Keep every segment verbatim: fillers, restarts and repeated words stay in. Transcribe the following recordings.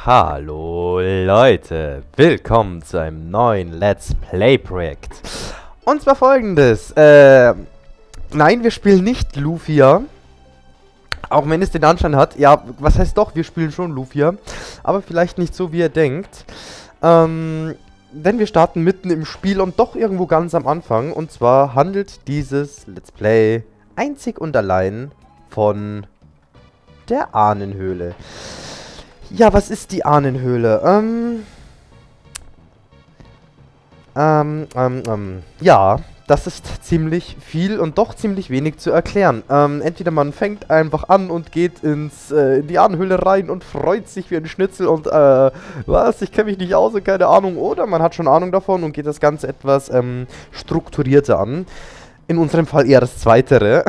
Hallo Leute, willkommen zu einem neuen Let's Play Projekt. Und zwar folgendes, äh, nein, wir spielen nicht Lufia, auch wenn es den Anschein hat, ja, was heißt doch, wir spielen schon Lufia, aber vielleicht nicht so, wie ihr denkt, ähm, denn wir starten mitten im Spiel und doch irgendwo ganz am Anfang, und zwar handelt dieses Let's Play einzig und allein von der Ahnenhöhle. Ja, was ist die Ahnenhöhle? Ähm, ähm, ähm, ähm, ja, das ist ziemlich viel und doch ziemlich wenig zu erklären. Ähm, entweder man fängt einfach an und geht ins, äh, in die Ahnenhöhle rein und freut sich wie ein Schnitzel und, äh, was, ich kenne mich nicht aus und keine Ahnung. Oder man hat schon Ahnung davon und geht das Ganze etwas, ähm, strukturierter an. In unserem Fall eher das Zweitere.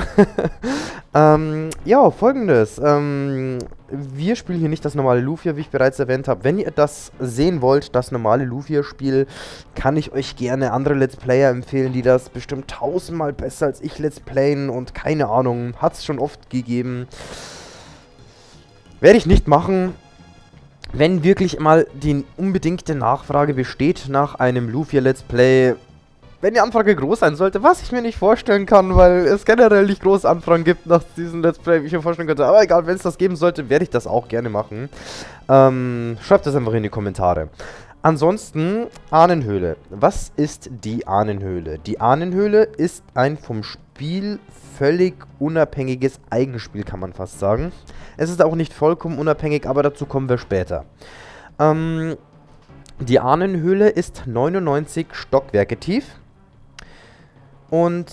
ähm, ja, folgendes. Ähm, wir spielen hier nicht das normale Lufia, wie ich bereits erwähnt habe. Wenn ihr das sehen wollt, das normale Lufia-Spiel, kann ich euch gerne andere Let's Player empfehlen, die das bestimmt tausendmal besser als ich Let's Playen und keine Ahnung, hat es schon oft gegeben. Werde ich nicht machen. Wenn wirklich mal die unbedingte Nachfrage besteht nach einem Lufia Let's Play, wenn die Anfrage groß sein sollte, was ich mir nicht vorstellen kann, weil es generell nicht große Anfragen gibt nach diesem Let's Play, wie ich mir vorstellen könnte. Aber egal, wenn es das geben sollte, werde ich das auch gerne machen. Ähm, schreibt das einfach in die Kommentare. Ansonsten, Ahnenhöhle. Was ist die Ahnenhöhle? Die Ahnenhöhle ist ein vom Spiel völlig unabhängiges Eigenspiel, kann man fast sagen. Es ist auch nicht vollkommen unabhängig, aber dazu kommen wir später. Ähm, die Ahnenhöhle ist neunundneunzig Stockwerke tief. Und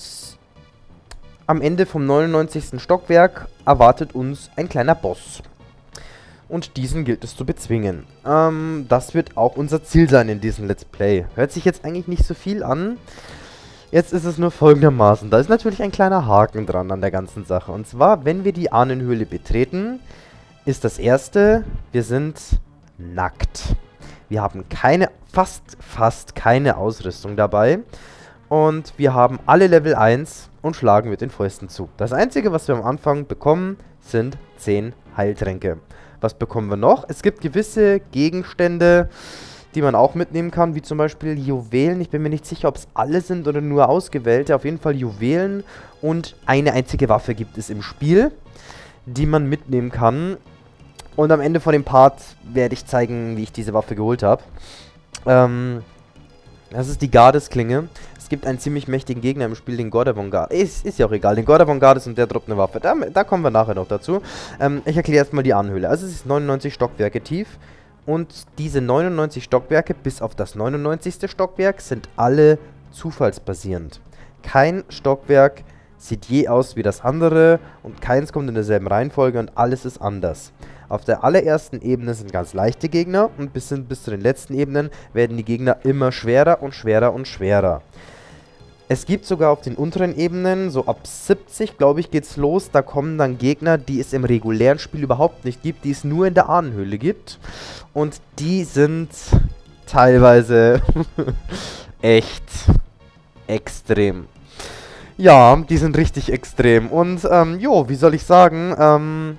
am Ende vom neunundneunzigsten Stockwerk erwartet uns ein kleiner Boss. Und diesen gilt es zu bezwingen. Ähm, das wird auch unser Ziel sein in diesem Let's Play. Hört sich jetzt eigentlich nicht so viel an. Jetzt ist es nur folgendermaßen. Da ist natürlich ein kleiner Haken dran an der ganzen Sache. Und zwar, wenn wir die Ahnenhöhle betreten, ist das erste, wir sind nackt. Wir haben keine, fast, fast keine Ausrüstung dabei. Und wir haben alle Level eins und schlagen mit den Fäusten zu. Das Einzige, was wir am Anfang bekommen, sind zehn Heiltränke. Was bekommen wir noch? Es gibt gewisse Gegenstände, die man auch mitnehmen kann, wie zum Beispiel Juwelen. Ich bin mir nicht sicher, ob es alle sind oder nur ausgewählte. Auf jeden Fall Juwelen. Und eine einzige Waffe gibt es im Spiel, die man mitnehmen kann. Und am Ende von dem Part werde ich zeigen, wie ich diese Waffe geholt habe. Ähm, das ist die Gardesklinge. Es gibt einen ziemlich mächtigen Gegner im Spiel, den Gordavon-Gardis. Ist, ist ja auch egal, den Gordavon-Gardis, und der droppt eine Waffe. Da, da kommen wir nachher noch dazu. Ähm, ich erkläre erstmal die Ahnenhöhle. Also es ist neunundneunzig Stockwerke tief. Und diese neunundneunzig Stockwerke, bis auf das neunundneunzigste Stockwerk, sind alle zufallsbasierend. Kein Stockwerk sieht je aus wie das andere und keins kommt in derselben Reihenfolge und alles ist anders. Auf der allerersten Ebene sind ganz leichte Gegner und bis, hin, bis zu den letzten Ebenen werden die Gegner immer schwerer und schwerer und schwerer. Es gibt sogar auf den unteren Ebenen, so ab siebzig, glaube ich, geht's los. Da kommen dann Gegner, die es im regulären Spiel überhaupt nicht gibt, die es nur in der Ahnenhöhle gibt. Und die sind teilweise echt extrem. Ja, die sind richtig extrem. Und, ähm, jo, wie soll ich sagen, ähm...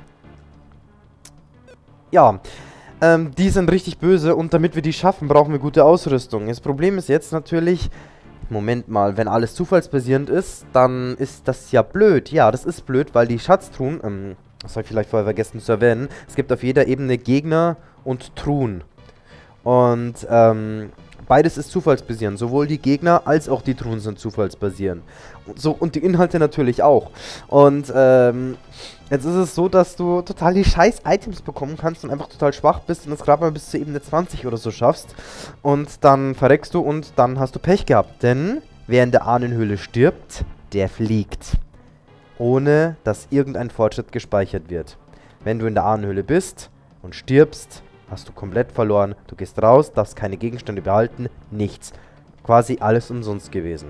ja, ähm, die sind richtig böse und damit wir die schaffen, brauchen wir gute Ausrüstung. Das Problem ist jetzt natürlich... Moment mal, wenn alles zufallsbasierend ist, dann ist das ja blöd. Ja, das ist blöd, weil die Schatztruhen, ähm, das habe ich vielleicht vorher vergessen zu erwähnen, es gibt auf jeder Ebene Gegner und Truhen. Und, ähm, beides ist zufallsbasierend. Sowohl die Gegner als auch die Truhen sind zufallsbasierend. Und, so, und die Inhalte natürlich auch. Und, ähm, jetzt ist es so, dass du total die scheiß Items bekommen kannst und einfach total schwach bist und das gerade mal bis zur Ebene zwanzig oder so schaffst. Und dann verreckst du und dann hast du Pech gehabt. Denn wer in der Ahnenhöhle stirbt, der fliegt. Ohne dass irgendein Fortschritt gespeichert wird. Wenn du in der Ahnenhöhle bist und stirbst, hast du komplett verloren. Du gehst raus, darfst keine Gegenstände behalten, nichts. Quasi alles umsonst gewesen.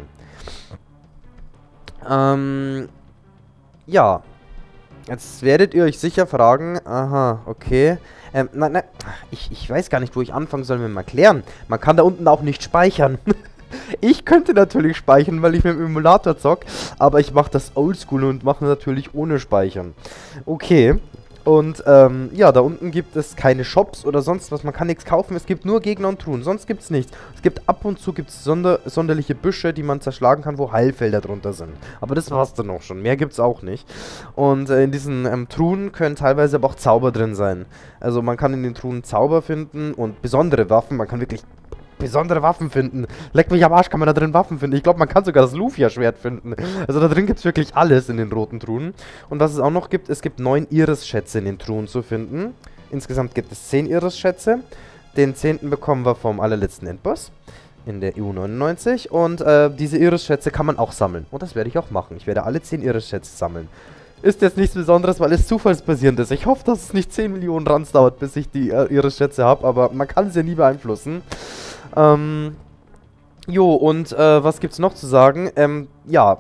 Ähm, ja. Jetzt werdet ihr euch sicher fragen, aha, okay. Ähm, nein, nein, ich, ich weiß gar nicht, wo ich anfangen soll mit dem Erklären. Man kann da unten auch nicht speichern. Ich könnte natürlich speichern, weil ich mit dem Emulator zock, aber ich mache das oldschool und mache natürlich ohne Speichern. Okay, Und ähm, ja, da unten gibt es keine Shops oder sonst was, man kann nichts kaufen, es gibt nur Gegner und Truhen, sonst gibt es nichts. Es gibt ab und zu gibt's sonder sonderliche Büsche, die man zerschlagen kann, wo Heilfelder drunter sind. Aber das war's dann auch schon, mehr gibt's auch nicht. Und äh, in diesen ähm, Truhen können teilweise aber auch Zauber drin sein. Also man kann in den Truhen Zauber finden und besondere Waffen, man kann wirklich besondere Waffen finden. Leck mich am Arsch, kann man da drin Waffen finden. Ich glaube, man kann sogar das Lufia-Schwert finden. Also da drin gibt es wirklich alles in den roten Truhen. Und was es auch noch gibt, es gibt neun Iris-Schätze in den Truhen zu finden. Insgesamt gibt es zehn Iris-Schätze. Den zehnten bekommen wir vom allerletzten Endboss in der E U neunundneunzig. Und äh, diese Iris-Schätze kann man auch sammeln. Und das werde ich auch machen. Ich werde alle zehn Iris-Schätze sammeln. Ist jetzt nichts Besonderes, weil es zufallsbasierend ist. Ich hoffe, dass es nicht zehn Millionen Rands dauert, bis ich die äh, Iris-Schätze habe. Aber man kann es ja nie beeinflussen. Ähm, jo, und äh, was gibt's noch zu sagen? Ähm, ja,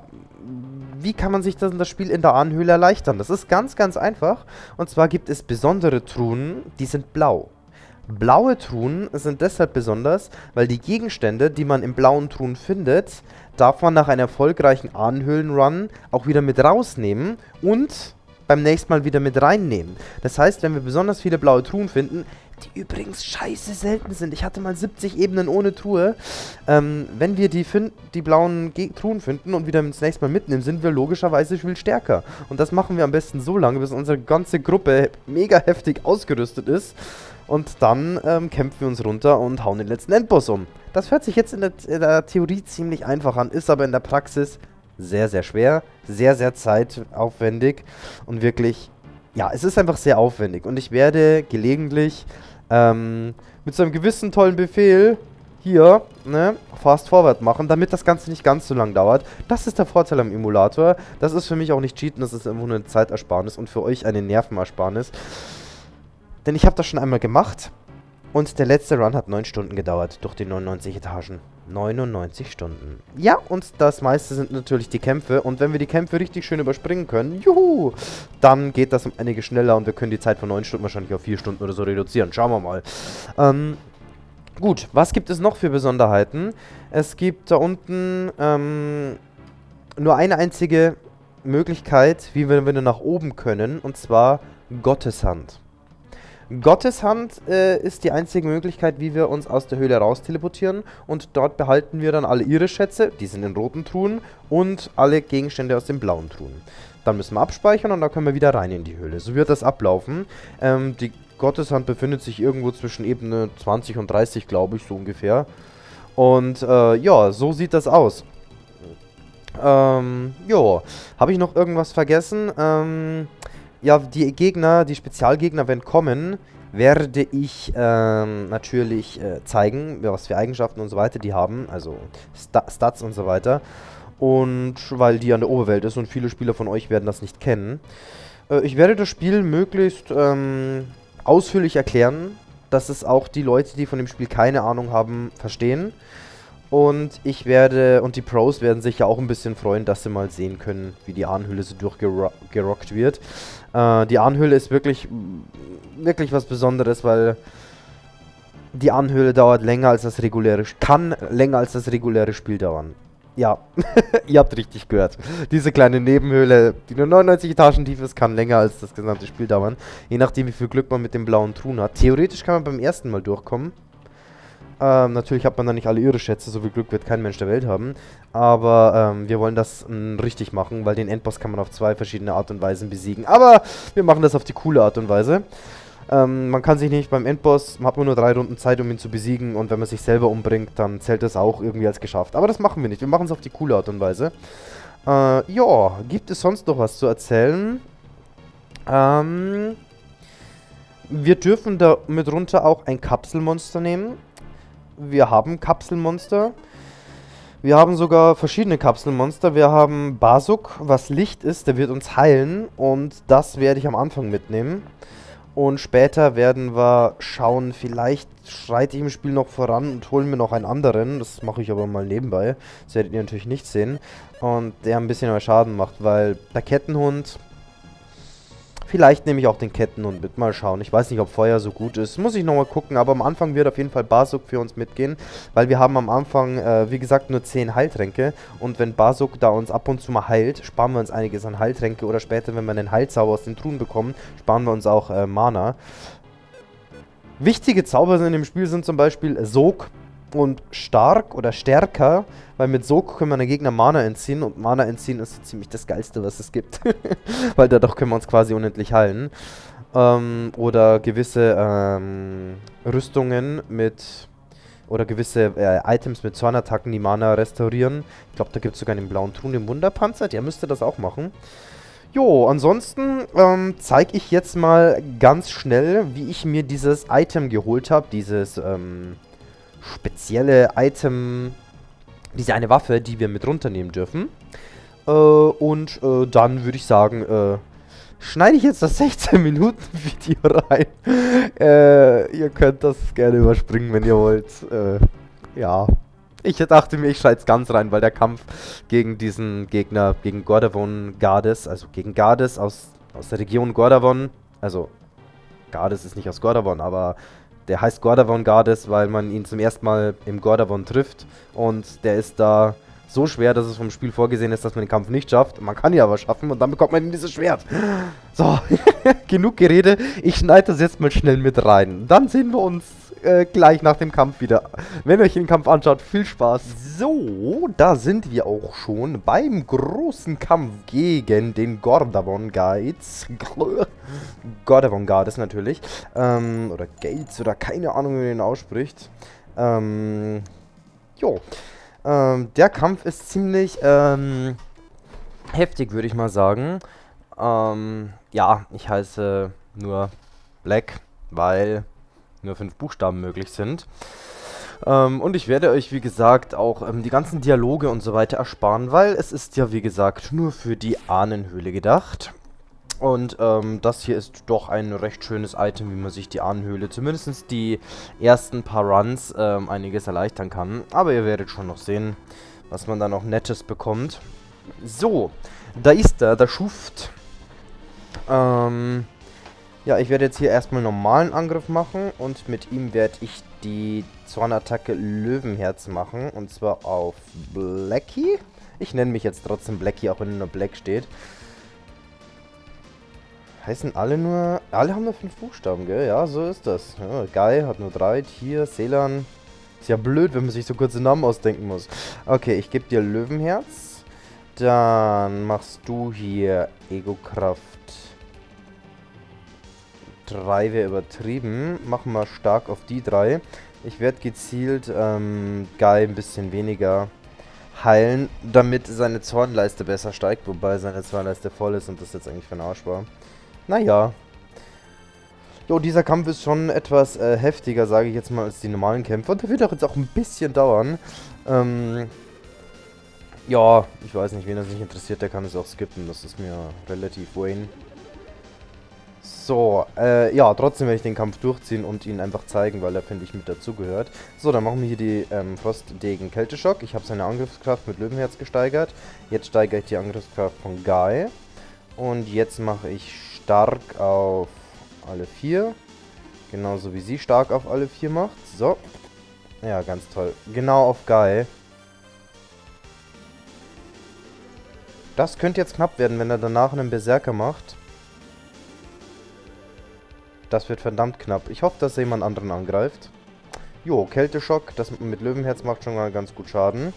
wie kann man sich das, das Spiel in der Ahnenhöhle erleichtern? Das ist ganz, ganz einfach. Und zwar gibt es besondere Truhen, die sind blau. Blaue Truhen sind deshalb besonders, weil die Gegenstände, die man in blauen Truhen findet, darf man nach einem erfolgreichen Ahnenhöhlen-Run auch wieder mit rausnehmen und beim nächsten Mal wieder mit reinnehmen. Das heißt, wenn wir besonders viele blaue Truhen finden, die übrigens scheiße selten sind. Ich hatte mal siebzig Ebenen ohne Truhe. Ähm, wenn wir die, die blauen Ge Truhen finden und wieder ins nächste Mal mitnehmen, sind wir logischerweise viel stärker. Und das machen wir am besten so lange, bis unsere ganze Gruppe mega heftig ausgerüstet ist. Und dann ähm, kämpfen wir uns runter und hauen den letzten Endboss um. Das hört sich jetzt in der, in der Theorie ziemlich einfach an, ist aber in der Praxis sehr, sehr schwer, sehr, sehr zeitaufwendig und wirklich, ja, es ist einfach sehr aufwendig. Und ich werde gelegentlich ähm, mit so einem gewissen tollen Befehl hier, ne, Fast Forward machen, damit das Ganze nicht ganz so lang dauert. Das ist der Vorteil am Emulator. Das ist für mich auch nicht Cheaten, das ist einfach nur eine Zeitersparnis und für euch eine Nervenersparnis. Denn ich habe das schon einmal gemacht und der letzte Run hat neun Stunden gedauert durch die neunundneunzig Etagen. neunundneunzig Stunden. Ja, und das meiste sind natürlich die Kämpfe. Und wenn wir die Kämpfe richtig schön überspringen können, juhu, dann geht das um einige schneller und wir können die Zeit von neun Stunden wahrscheinlich auf vier Stunden oder so reduzieren. Schauen wir mal. Ähm, gut, was gibt es noch für Besonderheiten? Es gibt da unten ähm, nur eine einzige Möglichkeit, wie wir wieder nach oben können, und zwar Gotteshand. Gotteshand äh, ist die einzige Möglichkeit, wie wir uns aus der Höhle raus teleportieren, und dort behalten wir dann alle Iris-Schätze, die sind in roten Truhen, und alle Gegenstände aus den blauen Truhen. Dann müssen wir abspeichern und dann können wir wieder rein in die Höhle. So wird das ablaufen. Ähm, die Gotteshand befindet sich irgendwo zwischen Ebene zwanzig und dreißig, glaube ich, so ungefähr. Und äh, ja, so sieht das aus. Ähm, jo, habe ich noch irgendwas vergessen? Ähm... Ja, die Gegner, die Spezialgegner, wenn kommen, werde ich ähm, natürlich äh, zeigen, was für Eigenschaften und so weiter die haben, also Sta Stats und so weiter. Und weil die an der Oberwelt ist und viele Spieler von euch werden das nicht kennen. Äh, ich werde das Spiel möglichst ähm, ausführlich erklären, dass es auch die Leute, die von dem Spiel keine Ahnung haben, verstehen. Und ich werde, und die Pros werden sich ja auch ein bisschen freuen, dass sie mal sehen können, wie die Ahnenhöhle so durchgerockt wird. Äh, die Ahnenhöhle ist wirklich, wirklich was Besonderes, weil die Ahnenhöhle dauert länger als das reguläre, kann länger als das reguläre Spiel dauern. Ja, ihr habt richtig gehört. Diese kleine Nebenhöhle, die nur neunundneunzig Etagen tief ist, kann länger als das gesamte Spiel dauern. Je nachdem, wie viel Glück man mit den blauen Truhen hat. Theoretisch kann man beim ersten Mal durchkommen. Ähm, natürlich hat man dann nicht alle Iris-Schätze, so viel Glück wird kein Mensch der Welt haben. Aber ähm, wir wollen das ähm, richtig machen, weil den Endboss kann man auf zwei verschiedene Art und Weisen besiegen. Aber wir machen das auf die coole Art und Weise. Ähm, man kann sich nicht beim Endboss, man hat nur drei Runden Zeit, um ihn zu besiegen. Und wenn man sich selber umbringt, dann zählt das auch irgendwie als geschafft. Aber das machen wir nicht, wir machen es auf die coole Art und Weise. Äh, ja, gibt es sonst noch was zu erzählen? Ähm, wir dürfen da mit runter auch ein Kapselmonster nehmen. Wir haben Kapselmonster. Wir haben sogar verschiedene Kapselmonster. Wir haben Basuk, was Licht ist, der wird uns heilen. Und das werde ich am Anfang mitnehmen. Und später werden wir schauen, vielleicht schreite ich im Spiel noch voran und hole mir noch einen anderen. Das mache ich aber mal nebenbei. Das werdet ihr natürlich nicht sehen. Und der ein bisschen mehr Schaden macht, weil der Kettenhund Vielleicht nehme ich auch den Kettenhund mit. Mal schauen. Ich weiß nicht, ob Feuer so gut ist. Muss ich nochmal gucken. Aber am Anfang wird auf jeden Fall Basuk für uns mitgehen. Weil wir haben am Anfang, äh, wie gesagt, nur zehn Heiltränke. Und wenn Basuk da uns ab und zu mal heilt, sparen wir uns einiges an Heiltränke. Oder später, wenn wir einen Heilzauber aus den Truhen bekommen, sparen wir uns auch äh, Mana. Wichtige Zauber in dem Spiel sind zum Beispiel Sog und Stark oder Stärker, weil mit Sog können wir den Gegner Mana entziehen und Mana entziehen ist so ziemlich das Geilste, was es gibt. Weil dadurch können wir uns quasi unendlich heilen. Ähm, oder gewisse ähm, Rüstungen mit, oder gewisse äh, Items mit Zornattacken, die Mana restaurieren. Ich glaube, da gibt es sogar einen blauen Truhen im Wunderpanzer, der müsste das auch machen. Jo, ansonsten ähm, zeige ich jetzt mal ganz schnell, wie ich mir dieses Item geholt habe, dieses, ähm, spezielle Item, diese eine Waffe, die wir mit runternehmen dürfen. Äh, und äh, dann würde ich sagen, äh, schneide ich jetzt das sechzehn Minuten Video rein. äh, ihr könnt das gerne überspringen, wenn ihr wollt. Äh, ja. Ich dachte mir, ich schneide es ganz rein, weil der Kampf gegen diesen Gegner, gegen Gordavon Gardes, also gegen Gardes aus, aus der Region Gordavon, also Gardes ist nicht aus Gordavon, aber der heißt Gordavon Gardes, weil man ihn zum ersten Mal im Gordavon trifft. Und der ist da so schwer, dass es vom Spiel vorgesehen ist, dass man den Kampf nicht schafft. Man kann ihn aber schaffen und dann bekommt man dieses Schwert. So, genug Gerede. Ich schneide das jetzt mal schnell mit rein. Dann sehen wir uns äh, gleich nach dem Kampf wieder. Wenn ihr euch den Kampf anschaut, viel Spaß. So, da sind wir auch schon beim großen Kampf gegen den Gordavon Guides. Gordavon Guides natürlich. Ähm, oder Gates oder keine Ahnung, wie man den ausspricht. Ähm, jo. Ähm, der Kampf ist ziemlich, ähm, heftig, würde ich mal sagen. Ähm, ja, ich heiße nur Black, weil nur fünf Buchstaben möglich sind. Ähm, und ich werde euch, wie gesagt, auch ähm, die ganzen Dialoge und so weiter ersparen, weil es ist ja, wie gesagt, nur für die Ahnenhöhle gedacht. Und ähm, das hier ist doch ein recht schönes Item, wie man sich die Ahnenhöhle, zumindest die ersten paar Runs, ähm, einiges erleichtern kann. Aber ihr werdet schon noch sehen, was man da noch Nettes bekommt. So, da ist er, der Schuft. Ähm, ja, ich werde jetzt hier erstmal einen normalen Angriff machen und mit ihm werde ich die Zornattacke Löwenherz machen. Und zwar auf Blackie. Ich nenne mich jetzt trotzdem Blackie, auch wenn nur Black steht. Heißen alle nur... Alle haben nur fünf Buchstaben, gell? Ja, so ist das. Ja, Guy hat nur drei. Tier, Selan. Ist ja blöd, wenn man sich so kurze Namen ausdenken muss. Okay, ich gebe dir Löwenherz. Dann machst du hier Ego-Kraft drei wäre übertrieben. Machen wir stark auf die drei. Ich werde gezielt ähm, Guy ein bisschen weniger heilen, damit seine Zornleiste besser steigt. Wobei seine Zornleiste voll ist und das jetzt eigentlich für den Arsch war. Naja. Jo, dieser Kampf ist schon etwas äh, heftiger, sage ich jetzt mal, als die normalen Kämpfe. Und der wird auch jetzt auch ein bisschen dauern. Ähm, ja, ich weiß nicht, wen das nicht interessiert, der kann es auch skippen. Das ist mir relativ Wayne. So, äh, ja, trotzdem werde ich den Kampf durchziehen und ihn einfach zeigen, weil er, finde ich, mit dazugehört. So, dann machen wir hier die ähm, Frostdegen Kälteschock. Ich habe seine Angriffskraft mit Löwenherz gesteigert. Jetzt steigere ich die Angriffskraft von Guy. Und jetzt mache ich stark auf alle vier. Genauso wie sie stark auf alle vier macht. So. Ja, ganz toll. Genau auf Guy. Das könnte jetzt knapp werden, wenn er danach einen Berserker macht. Das wird verdammt knapp. Ich hoffe, dass er jemand anderen angreift. Jo, Kälteschock. Das mit Löwenherz macht schon mal ganz gut Schaden.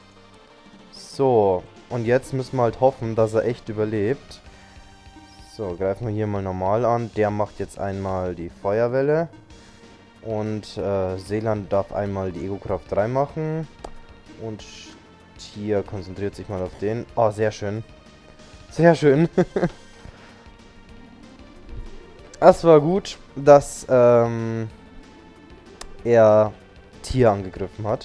So. Und jetzt müssen wir halt hoffen, dass er echt überlebt. So, greifen wir hier mal normal an. Der macht jetzt einmal die Feuerwelle. Und äh, Seeland darf einmal die Ego-Kraft drei machen. Und Tier konzentriert sich mal auf den. Oh, sehr schön. Sehr schön. Es war gut, dass ähm, er Tier angegriffen hat.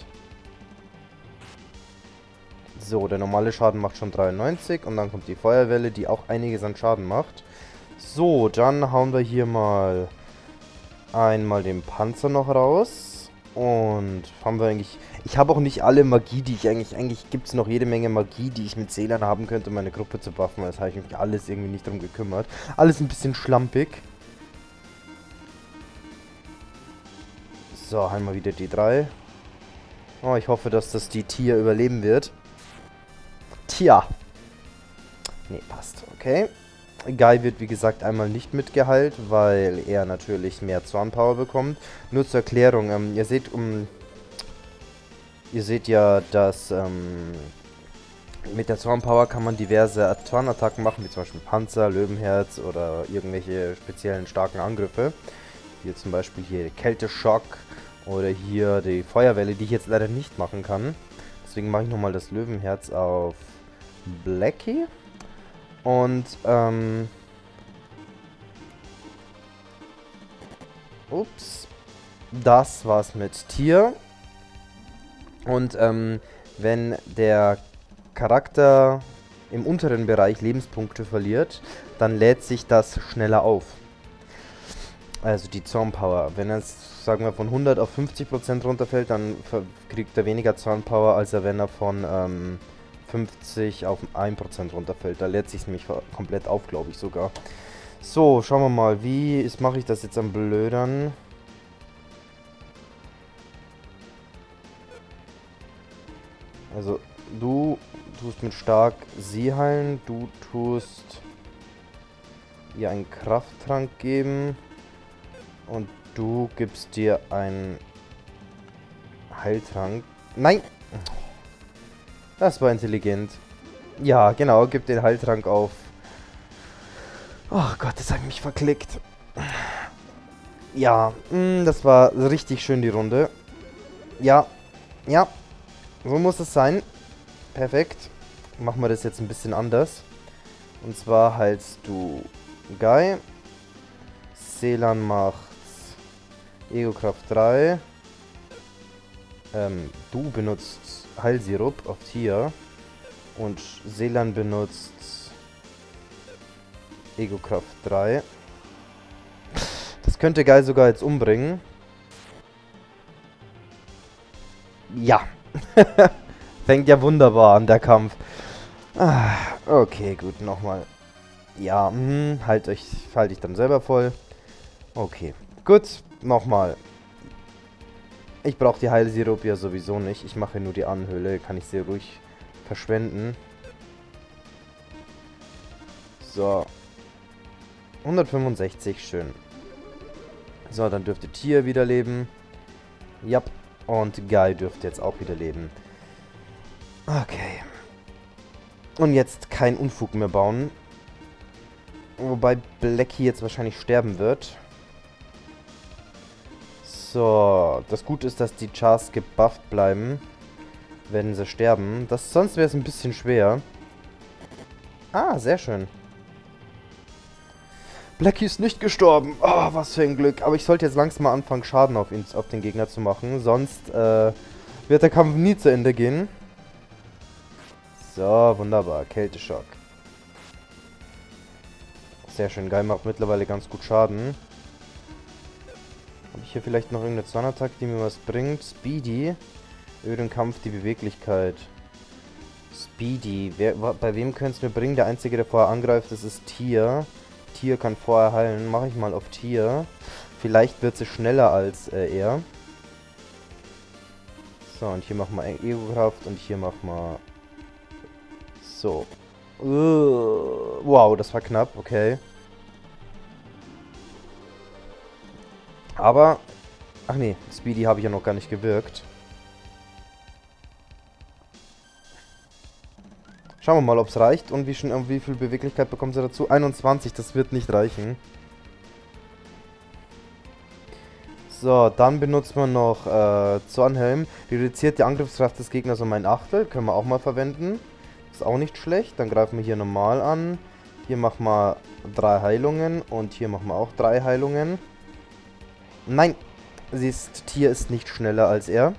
So, der normale Schaden macht schon dreiundneunzig und dann kommt die Feuerwelle, die auch einiges an Schaden macht. So, dann hauen wir hier mal einmal den Panzer noch raus Und haben wir eigentlich... Ich habe auch nicht alle Magie, die ich eigentlich... Eigentlich gibt es noch jede Menge Magie, die ich mit Seelern haben könnte, um meine Gruppe zu buffen. Das habe ich mich alles irgendwie nicht drum gekümmert. Alles ein bisschen schlampig. So, einmal wieder D drei. Oh, ich hoffe, dass das die Tier überleben wird. Tja. Nee, passt. Okay. Guy wird, wie gesagt, einmal nicht mitgeheilt, weil er natürlich mehr Zornpower bekommt. Nur zur Erklärung, ähm, ihr seht, um, ihr seht ja, dass ähm, mit der Zornpower kann man diverse Zornattacken machen, wie zum Beispiel Panzer, Löwenherz oder irgendwelche speziellen starken Angriffe. Hier zum Beispiel hier Kälteschock oder hier die Feuerwelle, die ich jetzt leider nicht machen kann. Deswegen mache ich nochmal das Löwenherz auf Blackie. Und, ähm... ups. Das war's mit Tier. Und, ähm, wenn der Charakter im unteren Bereich Lebenspunkte verliert, dann lädt sich das schneller auf. Also die Zornpower. Wenn es, sagen wir, von hundert auf fünfzig Prozent runterfällt, dann kriegt er weniger Zornpower, als er, wenn er von, ähm... fünfzig auf ein Prozent runterfällt. Da lädt sich nämlich komplett auf, glaube ich sogar. So, schauen wir mal. Wie mache ich das jetzt am Blödern? Also, du tust mit stark sie heilen. Du tust ihr einen Krafttrank geben. Und du gibst dir einen Heiltrank. Nein! Das war intelligent. Ja, genau, gib den Heiltrank auf. Oh Gott, das hat mich verklickt. Ja, mh, das war richtig schön, die Runde. Ja, ja, so muss es sein. Perfekt. Machen wir das jetzt ein bisschen anders. Und zwar heilst du Guy. Seelan macht Ego-Kraft drei. Ähm, du benutzt Heilsirup auf Tier. Und Seelan benutzt Ego-Kraft drei. Das könnte Guy sogar jetzt umbringen. Ja. Fängt ja wunderbar an, der Kampf. Ah, okay, gut, nochmal. Ja, mh, halt euch, halt dich dann selber voll. Okay, gut, nochmal. Ich brauche die Heilsirup ja sowieso nicht. Ich mache nur die Anhöhle, kann ich sehr ruhig verschwenden. So. hundertfünfundsechzig, schön. So, dann dürfte Tier wieder leben. Ja. Und Guy dürfte jetzt auch wieder leben. Okay. Und jetzt kein Unfug mehr bauen. Wobei Blackie jetzt wahrscheinlich sterben wird. So, das Gute ist, dass die Chars gebufft bleiben, wenn sie sterben. Das, sonst wäre es ein bisschen schwer. Ah, sehr schön. Blackie ist nicht gestorben. Oh, was für ein Glück. Aber ich sollte jetzt langsam mal anfangen, Schaden auf, ihn, auf den Gegner zu machen. Sonst äh, wird der Kampf nie zu Ende gehen. So, wunderbar. Kälteschock. Sehr schön. Guy macht mittlerweile ganz gut Schaden. Habe ich hier vielleicht noch irgendeine Zornattacke, die mir was bringt? Speedy. Über den Kampf die Beweglichkeit. Speedy. Wer, bei wem könnte es mir bringen? Der Einzige, der vorher angreift, das ist Tier. Tier kann vorher heilen. Mache ich mal auf Tier. Vielleicht wird sie schneller als äh, er. So, und hier machen wir Ego-Kraft und hier machen wir... So. Uh, wow, das war knapp. Okay. Aber... Ach nee, Speedy habe ich ja noch gar nicht gewirkt. Schauen wir mal, ob es reicht. Und wie, schon, wie viel Beweglichkeit bekommt sie dazu? einundzwanzig, das wird nicht reichen. So, dann benutzt man noch äh, Zornhelm. Reduziert die Angriffskraft des Gegners um ein Achtel. Können wir auch mal verwenden. Ist auch nicht schlecht. Dann greifen wir hier normal an. Hier machen wir drei Heilungen. Und hier machen wir auch drei Heilungen. Nein, sie ist, Tier ist nicht schneller als er.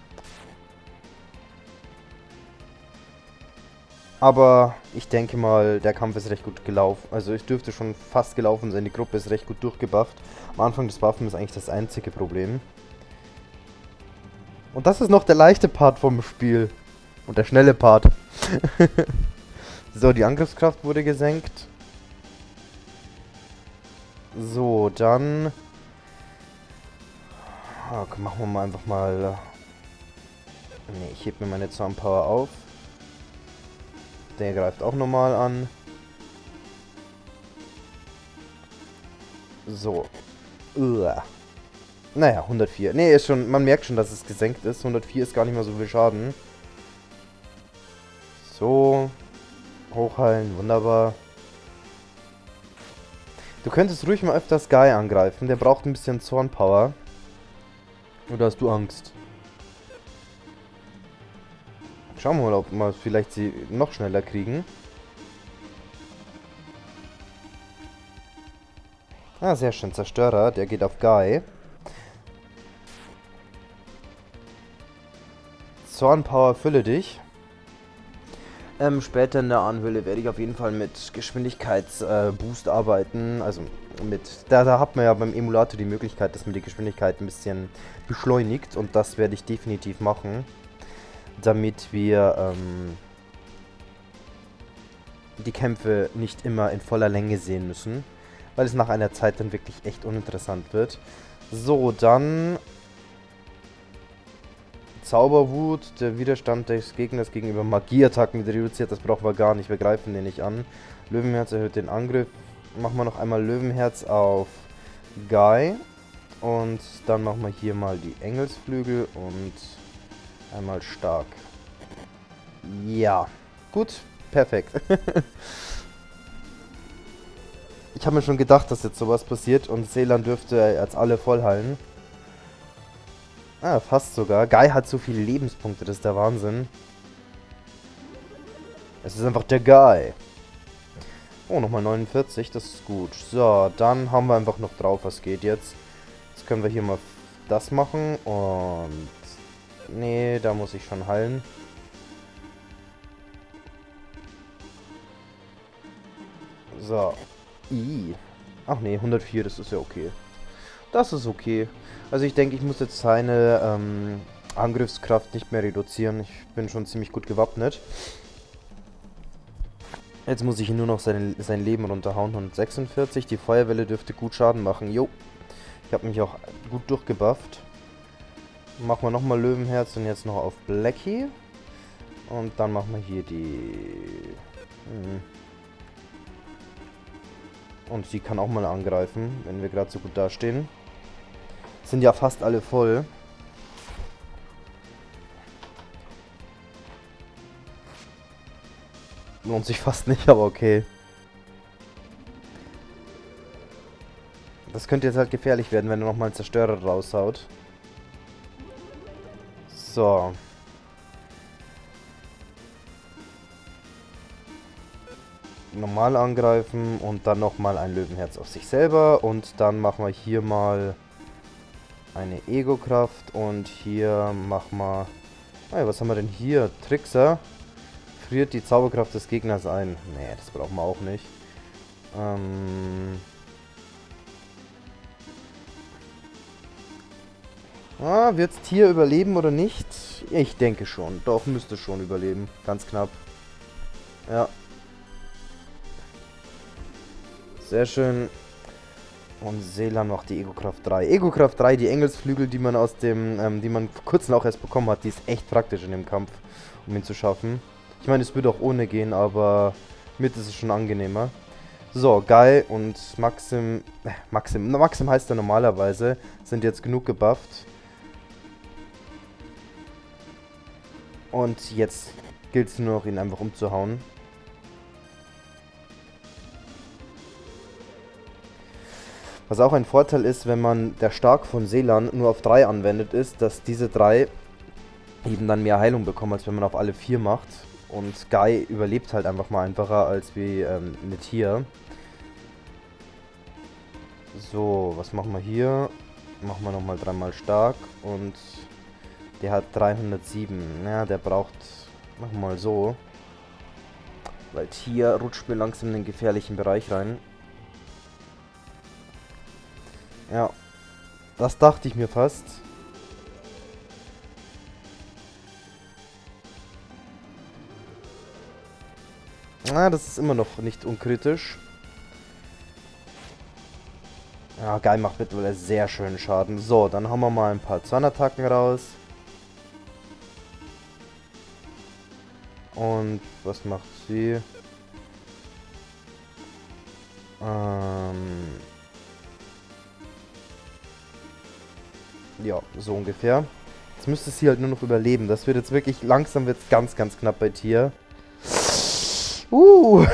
Aber ich denke mal, der Kampf ist recht gut gelaufen. Also ich dürfte schon fast gelaufen sein. Die Gruppe ist recht gut durchgebufft. Am Anfang des Buffen ist eigentlich das einzige Problem. Und das ist noch der leichte Part vom Spiel. Und der schnelle Part. So, die Angriffskraft wurde gesenkt. So, dann... Ah, komm, machen wir mal einfach mal... Ne, ich heb mir meine Zornpower auf. Der greift auch normal an. So. Uah. Naja, hundertvier. Ne, ist schon... Man merkt schon, dass es gesenkt ist. hundertvier ist gar nicht mehr so viel Schaden. So. Hochheilen, wunderbar. Du könntest ruhig mal öfters Guy angreifen. Der braucht ein bisschen Zornpower. Oder hast du Angst? Schauen wir mal, ob wir vielleicht sie noch schneller kriegen. Ah, sehr schön. Zerstörer. Der geht auf Guy. Zornpower, fülle dich. Ähm, später in der Anhöhle werde ich auf jeden Fall mit Geschwindigkeitsboost äh, arbeiten. Also mit, da, da hat man ja beim Emulator die Möglichkeit, dass man die Geschwindigkeit ein bisschen beschleunigt. Und das werde ich definitiv machen. Damit wir ähm, die Kämpfe nicht immer in voller Länge sehen müssen. Weil es nach einer Zeit dann wirklich echt uninteressant wird. So, dann... Zauberwut, der Widerstand des Gegners gegenüber Magieattacken wird reduziert, das brauchen wir gar nicht, wir greifen den nicht an. Löwenherz erhöht den Angriff. Machen wir noch einmal Löwenherz auf Guy. Und dann machen wir hier mal die Engelsflügel und einmal stark. Ja, gut, perfekt. Ich habe mir schon gedacht, dass jetzt sowas passiert und Seelan dürfte als alle voll heilen. Ah, fast sogar. Guy hat so viele Lebenspunkte, das ist der Wahnsinn. Es ist einfach der Guy. Oh, nochmal neunundvierzig, das ist gut. So, dann haben wir einfach noch drauf, was geht jetzt. Jetzt können wir hier mal das machen und... Nee, da muss ich schon heilen. So. I. Ach nee, hundertvier, das ist ja okay. Das ist okay. Also ich denke, ich muss jetzt seine ähm, Angriffskraft nicht mehr reduzieren. Ich bin schon ziemlich gut gewappnet. Jetzt muss ich nur noch seine, sein Leben runterhauen. hundertsechsundvierzig. Die Feuerwelle dürfte gut Schaden machen. Jo. Ich habe mich auch gut durchgebufft. Machen wir nochmal Löwenherz und jetzt noch auf Blackie. Und dann machen wir hier die... Hm. Und sie kann auch mal angreifen, wenn wir gerade so gut dastehen. Sind ja fast alle voll. Lohnt sich fast nicht, aber okay. Das könnte jetzt halt gefährlich werden, wenn er nochmal einen Zerstörer raushaut. So. Normal angreifen und dann nochmal ein Löwenherz auf sich selber. Und dann machen wir hier mal eine Ego-Kraft und hier machen wir... Ah, was haben wir denn hier? Trickser. Friert die Zauberkraft des Gegners ein. Nee, das brauchen wir auch nicht. Ähm... Ah, wird's Tier überleben oder nicht? Ich denke schon. Doch, müsste schon überleben. Ganz knapp. Ja. Sehr schön. Und Seelan macht die Ego-Kraft drei. Ego-Kraft drei, die Engelsflügel, die man aus dem, ähm, die man vor kurzem auch erst bekommen hat, die ist echt praktisch in dem Kampf, um ihn zu schaffen. Ich meine, es würde auch ohne gehen, aber mit ist es schon angenehmer. So, Guy und Maxim, äh, Maxim, Maxim heißt er normalerweise, sind jetzt genug gebufft. Und jetzt gilt es nur noch, ihn einfach umzuhauen. Was auch ein Vorteil ist, wenn man der Stark von Seelan nur auf drei anwendet, ist, dass diese drei eben dann mehr Heilung bekommen, als wenn man auf alle vier macht. Und Guy überlebt halt einfach mal einfacher als wie ähm, mit hier. So, was machen wir hier? Machen wir nochmal dreimal stark und der hat dreihundertsieben. Ja, der braucht, machen wir mal so. Weil hier rutscht mir langsam in den gefährlichen Bereich rein. Ja, das dachte ich mir fast. Na, das ist immer noch nicht unkritisch. Ja, Guy macht mittlerweile sehr schönen Schaden. So, dann haben wir mal ein paar Zornattacken raus. Und was macht sie? Ähm ja, so ungefähr. Jetzt müsste sie halt nur noch überleben. Das wird jetzt wirklich, langsam wird es ganz, ganz knapp bei Tier. Uh!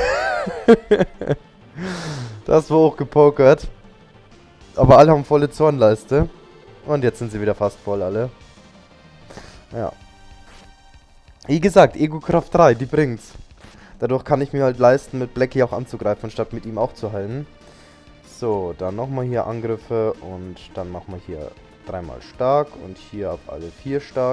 Das war auch gepokert. Aber alle haben volle Zornleiste. Und jetzt sind sie wieder fast voll, alle. Ja. Wie gesagt, Ego-Kraft drei, die bringt's. Dadurch kann ich mir halt leisten, mit Blackie auch anzugreifen, anstatt mit ihm auch zu heilen. So, dann nochmal hier Angriffe und dann machen wir hier dreimal stark und hier auf alle vier stark.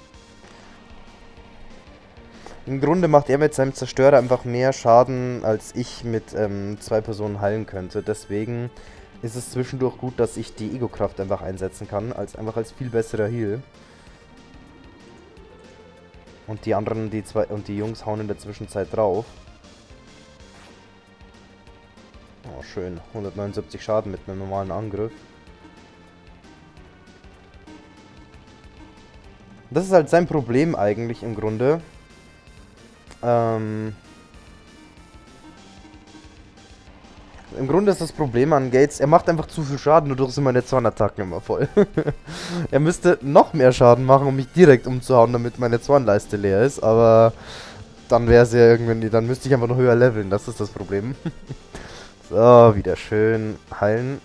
Im Grunde macht er mit seinem Zerstörer einfach mehr Schaden, als ich mit ähm, zwei Personen heilen könnte. Deswegen ist es zwischendurch gut, dass ich die Ego-Kraft einfach einsetzen kann, als einfach als viel besserer Heal. Und die anderen, die zwei und die Jungs hauen in der Zwischenzeit drauf. Oh, schön. hundertneunundsiebzig Schaden mit einem normalen Angriff. Das ist halt sein Problem eigentlich im Grunde. Ähm... Im Grunde ist das Problem an Gates, er macht einfach zu viel Schaden, nur durch sind meine Zornattacken immer voll. Er müsste noch mehr Schaden machen, um mich direkt umzuhauen, damit meine Zornleiste leer ist, aber dann wäre es ja irgendwie, dann müsste ich einfach noch höher leveln, das ist das Problem. So, wieder schön heilen.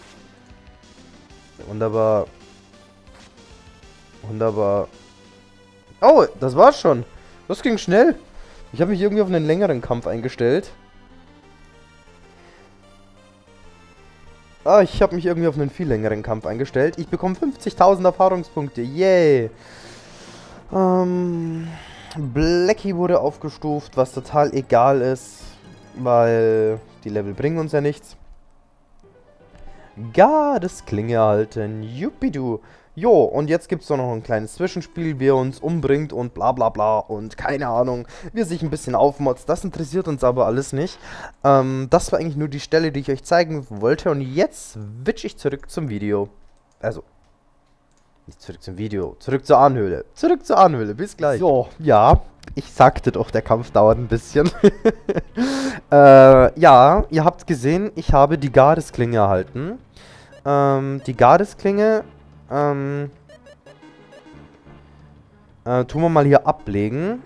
Wunderbar. Wunderbar. Oh, das war's schon. Das ging schnell. Ich habe mich irgendwie auf einen längeren Kampf eingestellt. Ah, ich habe mich irgendwie auf einen viel längeren Kampf eingestellt. Ich bekomme fünfzigtausend Erfahrungspunkte. Yay. Ähm, Blackie wurde aufgestuft, was total egal ist, weil die Level bringen uns ja nichts. Gardesklinge erhalten. Jupidu. Jo, und jetzt gibt es noch ein kleines Zwischenspiel, wie er uns umbringt und bla bla bla und keine Ahnung, wie er sich ein bisschen aufmotzt. Das interessiert uns aber alles nicht. Ähm, das war eigentlich nur die Stelle, die ich euch zeigen wollte und jetzt switch ich zurück zum Video. Also, nicht zurück zum Video, zurück zur Ahnhöhle. Zurück zur Ahnhöhle, bis gleich. So, ja, ich sagte doch, der Kampf dauert ein bisschen. äh, ja, ihr habt gesehen, ich habe die Gardesklinge erhalten. Ähm, die Gardesklinge... Ähm, äh, tun wir mal hier ablegen.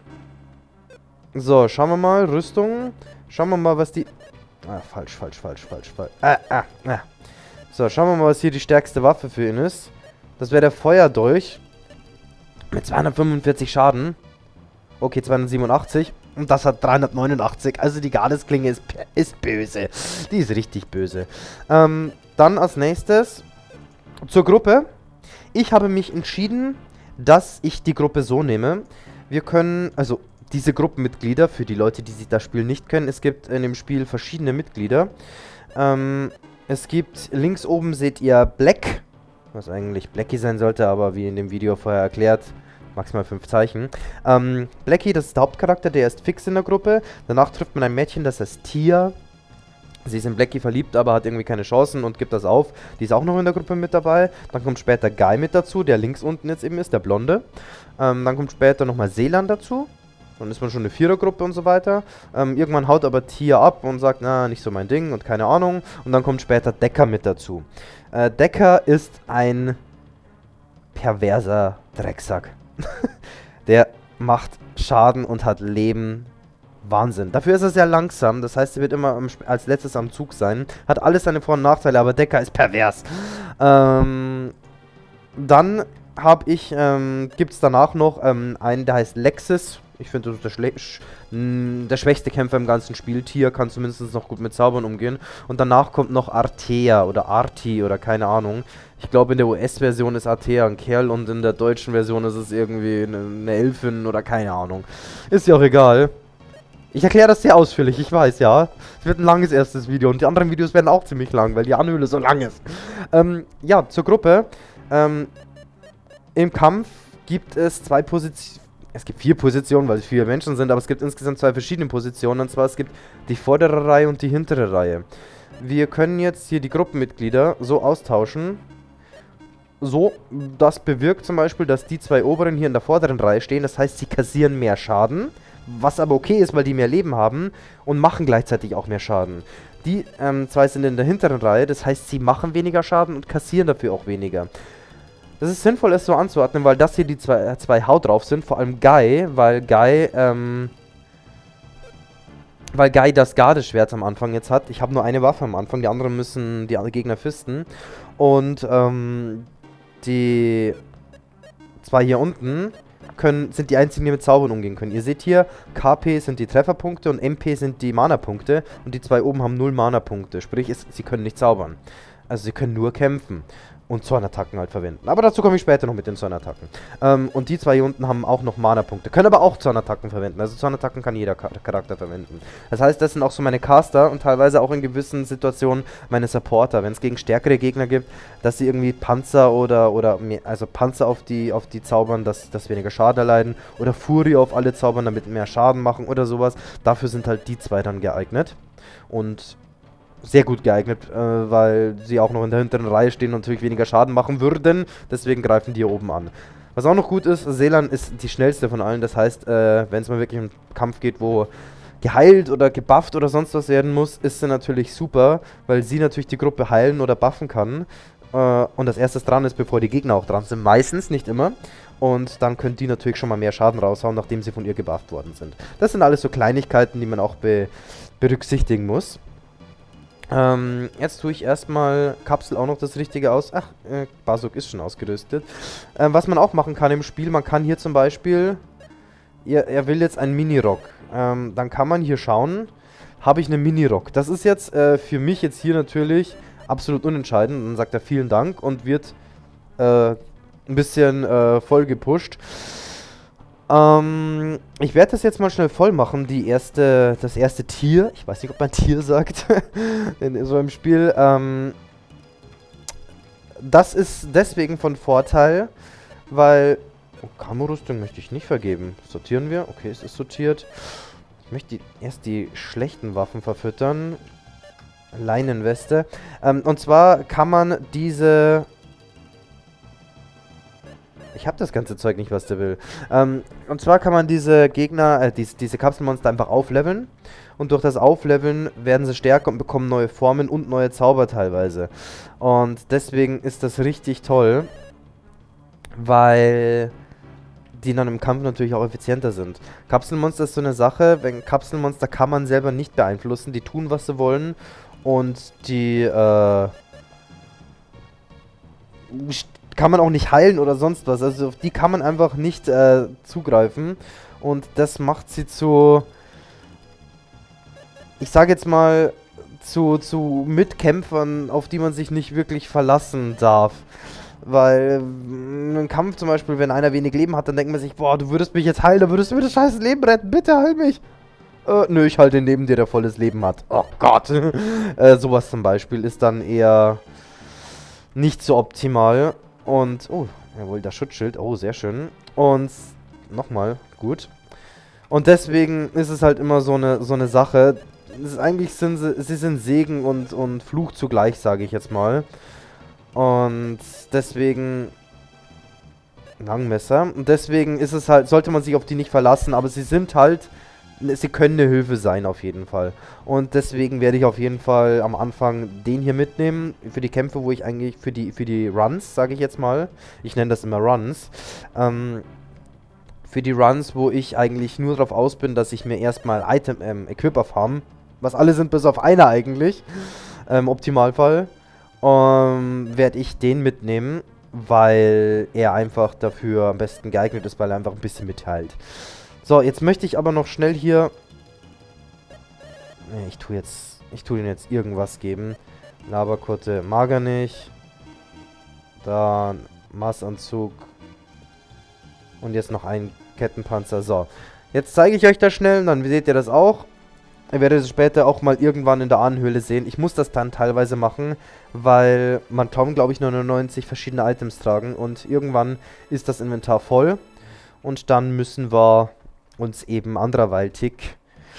So, schauen wir mal. Rüstung. Schauen wir mal, was die... Ah, falsch, falsch, falsch, falsch, falsch. Ah, ah, ah. So, schauen wir mal, was hier die stärkste Waffe für ihn ist. Das wäre der Feuerdolch. Mit zweihundertfünfundvierzig Schaden. Okay, zweihundertsiebenundachtzig. Und das hat dreihundertneunundachtzig. Also die Gardesklinge ist, ist böse. Die ist richtig böse. Ähm, dann als nächstes zur Gruppe. Ich habe mich entschieden, dass ich die Gruppe so nehme. Wir können, also diese Gruppenmitglieder, für die Leute, die sich das Spiel nicht kennen, es gibt in dem Spiel verschiedene Mitglieder. Ähm, es gibt, links oben seht ihr Black, was eigentlich Blackie sein sollte, aber wie in dem Video vorher erklärt, maximal fünf Zeichen. Ähm, Blackie, das ist der Hauptcharakter, der ist fix in der Gruppe. Danach trifft man ein Mädchen, das heißt Tia. Sie ist in Blackie verliebt, aber hat irgendwie keine Chancen und gibt das auf. Die ist auch noch in der Gruppe mit dabei. Dann kommt später Guy mit dazu, der links unten jetzt eben ist, der Blonde. Ähm, dann kommt später nochmal Seelan dazu. Dann ist man schon eine Vierergruppe und so weiter. Ähm, irgendwann haut aber Tia ab und sagt, na, nicht so mein Ding und keine Ahnung. Und dann kommt später Decker mit dazu. Äh, Decker ist ein perverser Drecksack. Der macht Schaden und hat Leben. Wahnsinn. Dafür ist er sehr langsam, das heißt, er wird immer als letztes am Zug sein. Hat alles seine Vor- und Nachteile, aber Decker ist pervers. Ähm, dann habe ich, ähm, gibt es danach noch ähm, einen, der heißt Lexis. Ich finde, das ist der, sch der schwächste Kämpfer im ganzen Spiel. Tier kann zumindest noch gut mit Zaubern umgehen. Und danach kommt noch Artea oder Arti oder keine Ahnung. Ich glaube, in der U S-Version ist Artea ein Kerl und in der deutschen Version ist es irgendwie eine, eine Elfin oder keine Ahnung. Ist ja auch egal. Ich erkläre das sehr ausführlich, ich weiß, ja. Es wird ein langes erstes Video und die anderen Videos werden auch ziemlich lang, weil die Anhöhle so lang ist. Ähm, ja, zur Gruppe. Ähm, im Kampf gibt es zwei Positionen. es gibt vier Positionen, weil es vier Menschen sind, aber es gibt insgesamt zwei verschiedene Positionen. Und zwar, es gibt die vordere Reihe und die hintere Reihe. Wir können jetzt hier die Gruppenmitglieder so austauschen. So, das bewirkt zum Beispiel, dass die zwei oberen hier in der vorderen Reihe stehen. Das heißt, sie kassieren mehr Schaden. Was aber okay ist, weil die mehr Leben haben und machen gleichzeitig auch mehr Schaden. Die ähm, zwei sind in der hinteren Reihe, das heißt, sie machen weniger Schaden und kassieren dafür auch weniger. Das ist sinnvoll, es so anzuordnen, weil das hier die zwei, äh, zwei Haut drauf sind, vor allem Guy, weil Guy, ähm, weil Guy das Gardeschwert am Anfang jetzt hat. Ich habe nur eine Waffe am Anfang, die anderen müssen die Gegner fisten. Und, ähm, die zwei hier unten können, sind die einzigen, die mit Zaubern umgehen können. Ihr seht hier, K P sind die Trefferpunkte und M P sind die Mana-Punkte. Und die zwei oben haben null Mana-Punkte. Sprich, es, sie können nicht zaubern. Also sie können nur kämpfen. Und Zornattacken halt verwenden. Aber dazu komme ich später noch mit den Zornattacken. Ähm, und die zwei hier unten haben auch noch Mana-Punkte. Können aber auch Zornattacken verwenden. Also Zornattacken kann jeder Charakter verwenden. Das heißt, das sind auch so meine Caster und teilweise auch in gewissen Situationen meine Supporter. Wenn es gegen stärkere Gegner gibt, dass sie irgendwie Panzer oder, oder mehr, also Panzer auf die, auf die zaubern, dass, dass weniger Schaden erleiden. Oder Furie auf alle zaubern, damit mehr Schaden machen oder sowas. Dafür sind halt die zwei dann geeignet. Und sehr gut geeignet, äh, weil sie auch noch in der hinteren Reihe stehen und natürlich weniger Schaden machen würden. Deswegen greifen die hier oben an. Was auch noch gut ist, Selan ist die schnellste von allen. Das heißt, äh, wenn es mal wirklich um einen Kampf geht, wo geheilt oder gebufft oder sonst was werden muss, ist sie natürlich super, weil sie natürlich die Gruppe heilen oder buffen kann. Äh, und das erstes dran ist, bevor die Gegner auch dran sind. Meistens, nicht immer. Und dann können die natürlich schon mal mehr Schaden raushauen, nachdem sie von ihr gebufft worden sind. Das sind alles so Kleinigkeiten, die man auch be berücksichtigen muss. Ähm, jetzt tue ich erstmal Kapsel auch noch das Richtige aus. Ach, äh, Basuk ist schon ausgerüstet. Ähm, was man auch machen kann im Spiel, man kann hier zum Beispiel, er, er will jetzt einen Mini-Rock. Ähm, dann kann man hier schauen, habe ich einen Mini-Rock. Das ist jetzt äh, für mich jetzt hier natürlich absolut unentscheidend. Und dann sagt er vielen Dank und wird äh, ein bisschen äh, voll gepusht. Ähm, ich werde das jetzt mal schnell voll machen, die erste, das erste Tier. Ich weiß nicht, ob man Tier sagt in so einem Spiel. Ähm, das ist deswegen von Vorteil, weil... Oh, Camo-Rüstung möchte ich nicht vergeben. Sortieren wir. Okay, es ist sortiert. Ich möchte die, erst die schlechten Waffen verfüttern. Leinenweste. Ähm, und zwar kann man diese... Ich habe das ganze Zeug nicht, was der will. Ähm, und zwar kann man diese Gegner, äh, dies, diese Kapselmonster einfach aufleveln. Und durch das Aufleveln werden sie stärker und bekommen neue Formen und neue Zauber teilweise. Und deswegen ist das richtig toll, weil die dann im Kampf natürlich auch effizienter sind. Kapselmonster ist so eine Sache, wenn Kapselmonster kann man selber nicht beeinflussen. Die tun, was sie wollen. Und die, äh... kann man auch nicht heilen oder sonst was. Also auf die kann man einfach nicht äh, zugreifen. Und das macht sie zu... Ich sage jetzt mal, zu, zu Mitkämpfern, auf die man sich nicht wirklich verlassen darf. Weil im Kampf zum Beispiel, wenn einer wenig Leben hat, dann denkt man sich, boah, du würdest mich jetzt heilen, da würdest du mir das scheiß Leben retten, bitte heil mich. Äh, nö, ich halte den neben dir, der volles Leben hat. Oh Gott. äh, sowas zum Beispiel ist dann eher nicht so optimal. Und, oh, jawohl, das Schutzschild. Oh, sehr schön. Und, nochmal, gut. Und deswegen ist es halt immer so eine, so eine Sache. Es ist, eigentlich sind sie, sie sind Segen und, und Fluch zugleich, sage ich jetzt mal. Und deswegen... Langmesser. Und deswegen ist es halt, sollte man sich auf die nicht verlassen, aber sie sind halt... Sie können eine Hilfe sein, auf jeden Fall. Und deswegen werde ich auf jeden Fall am Anfang den hier mitnehmen. Für die Kämpfe, wo ich eigentlich... Für die, für die Runs, sage ich jetzt mal. Ich nenne das immer Runs. Ähm... Für die Runs, wo ich eigentlich nur darauf aus bin, dass ich mir erstmal Item, ähm, Equipper farm. Was alle sind, bis auf einer eigentlich. Ähm, Optimalfall. Um, werde ich den mitnehmen, weil er einfach dafür am besten geeignet ist, weil er einfach ein bisschen mitteilt. So, jetzt möchte ich aber noch schnell hier... Nee, ich tue jetzt... Ich tue ihm jetzt irgendwas geben. Laberkutte mag er nicht. Dann Massanzug. Und jetzt noch ein Kettenpanzer. So, jetzt zeige ich euch das schnell und dann seht ihr das auch. Ihr werdet es später auch mal irgendwann in der Ahnenhöhle sehen. Ich muss das dann teilweise machen, weil man Tom, glaube ich, neunundneunzig verschiedene Items tragen und irgendwann ist das Inventar voll. Und dann müssen wir uns eben anderweitig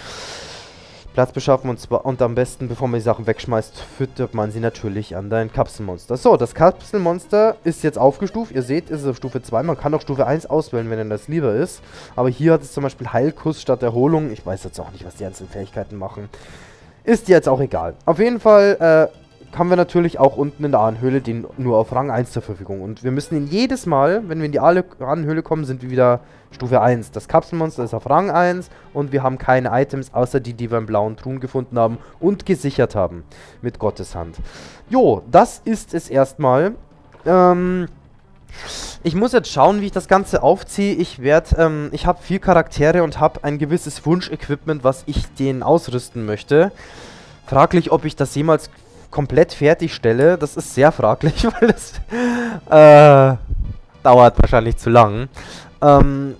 Platz beschaffen und zwar und am besten, bevor man die Sachen wegschmeißt, füttert man sie natürlich an dein Kapselmonster. So, das Kapselmonster ist jetzt aufgestuft. Ihr seht, ist es auf Stufe zwei. Man kann auch Stufe eins auswählen, wenn das lieber ist. Aber hier hat es zum Beispiel Heilkuss statt Erholung. Ich weiß jetzt auch nicht, was die einzelnen Fähigkeiten machen. Ist jetzt auch egal. Auf jeden Fall äh, haben wir natürlich auch unten in der Ahnenhöhle den nur auf Rang eins zur Verfügung. Und wir müssen ihn jedes Mal, wenn wir in die Ahnenhöhle kommen, sind wir wieder Stufe eins. Das Kapselmonster ist auf Rang eins und wir haben keine Items, außer die, die wir im blauen Truhen gefunden haben und gesichert haben. Mit Gottes Hand. Jo, das ist es erstmal. Ähm... Ich muss jetzt schauen, wie ich das Ganze aufziehe. Ich werde, ähm, ich habe vier Charaktere und habe ein gewisses Wunsch-Equipment, was ich denen ausrüsten möchte. Fraglich, ob ich das jemals komplett fertigstelle. Das ist sehr fraglich, weil das äh, dauert wahrscheinlich zu lang. Ähm,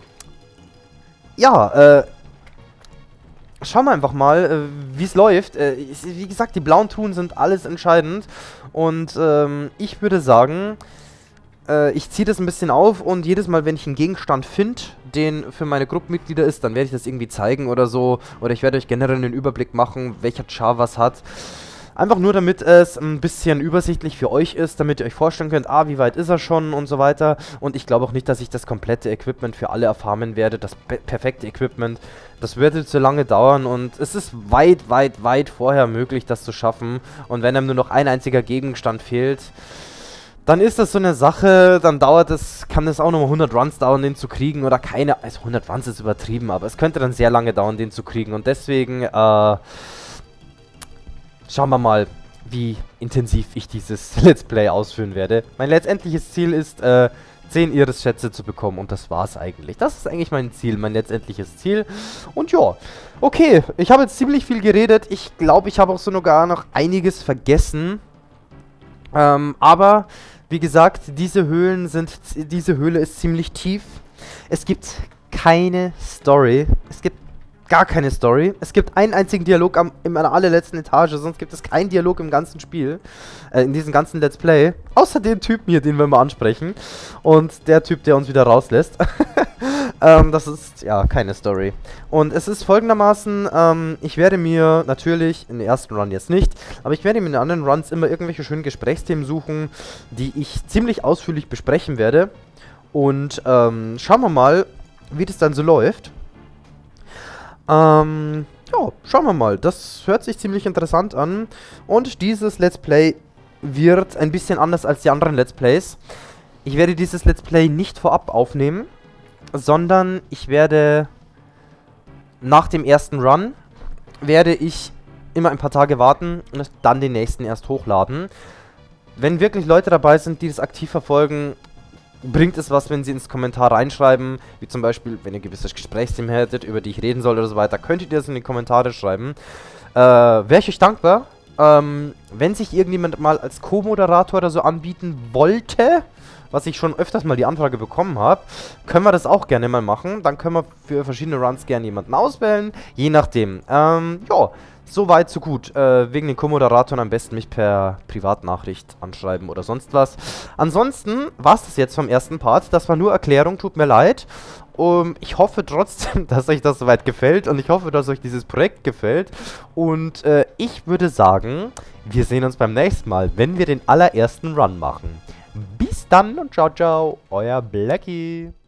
ja, äh, schauen wir einfach mal, äh, wie es läuft. Äh, wie gesagt, die blauen Truhen sind alles entscheidend. Und ähm, ich würde sagen, äh, ich ziehe das ein bisschen auf und jedes Mal, wenn ich einen Gegenstand finde, den für meine Gruppenmitglieder ist, dann werde ich das irgendwie zeigen oder so. Oder ich werde euch generell einen Überblick machen, welcher Char was hat. Einfach nur, damit es ein bisschen übersichtlich für euch ist, damit ihr euch vorstellen könnt, ah, wie weit ist er schon und so weiter. Und ich glaube auch nicht, dass ich das komplette Equipment für alle erfarmen werde, das perfekte Equipment. Das würde zu lange dauern und es ist weit, weit, weit vorher möglich, das zu schaffen. Und wenn einem nur noch ein einziger Gegenstand fehlt, dann ist das so eine Sache, dann dauert es, kann es auch nochmal hundert Runs dauern, den zu kriegen oder keine, also hundert Runs ist übertrieben, aber es könnte dann sehr lange dauern, den zu kriegen. Und deswegen, äh... schauen wir mal, wie intensiv ich dieses Let's Play ausführen werde. Mein letztendliches Ziel ist, äh, zehn Iris-Schätze zu bekommen. Und das war's eigentlich. Das ist eigentlich mein Ziel, mein letztendliches Ziel. Und ja, okay. Ich habe jetzt ziemlich viel geredet. Ich glaube, ich habe auch so sogar noch einiges vergessen. Ähm, aber, wie gesagt, diese Höhlen sind, diese Höhle ist ziemlich tief. Es gibt keine Story. Es gibt gar keine Story. Es gibt einen einzigen Dialog am, in meiner allerletzten Etage, sonst gibt es keinen Dialog im ganzen Spiel. Äh, in diesem ganzen Let's Play. Außer dem Typen hier, den wir mal ansprechen. Und der Typ, der uns wieder rauslässt. ähm, das ist, ja, keine Story. Und es ist folgendermaßen, ähm, ich werde mir natürlich, in der ersten Run jetzt nicht, aber ich werde mir in den anderen Runs immer irgendwelche schönen Gesprächsthemen suchen, die ich ziemlich ausführlich besprechen werde. Und ähm, schauen wir mal, wie das dann so läuft. Ähm, ja, schauen wir mal. Das hört sich ziemlich interessant an. Und dieses Let's Play wird ein bisschen anders als die anderen Let's Plays. Ich werde dieses Let's Play nicht vorab aufnehmen, sondern ich werde nach dem ersten Run, werde ich immer ein paar Tage warten und dann den nächsten erst hochladen. Wenn wirklich Leute dabei sind, die das aktiv verfolgen, bringt es was, wenn sie ins Kommentar reinschreiben, wie zum Beispiel, wenn ihr gewisses Gesprächsthemen hättet, über die ich reden soll oder so weiter, könntet ihr das in die Kommentare schreiben. Äh, wäre ich euch dankbar, ähm, wenn sich irgendjemand mal als Co-Moderator oder so anbieten wollte, was ich schon öfters mal die Anfrage bekommen habe, können wir das auch gerne mal machen. Dann können wir für verschiedene Runs gerne jemanden auswählen, je nachdem. Ähm, ja. So weit, so gut. Äh, wegen den Co-Moderatoren am besten mich per Privatnachricht anschreiben oder sonst was. Ansonsten war es das jetzt vom ersten Part. Das war nur Erklärung, tut mir leid. Um, ich hoffe trotzdem, dass euch das soweit gefällt und ich hoffe, dass euch dieses Projekt gefällt. Und äh, ich würde sagen, wir sehen uns beim nächsten Mal, wenn wir den allerersten Run machen. Bis dann und ciao, ciao, euer Blackie.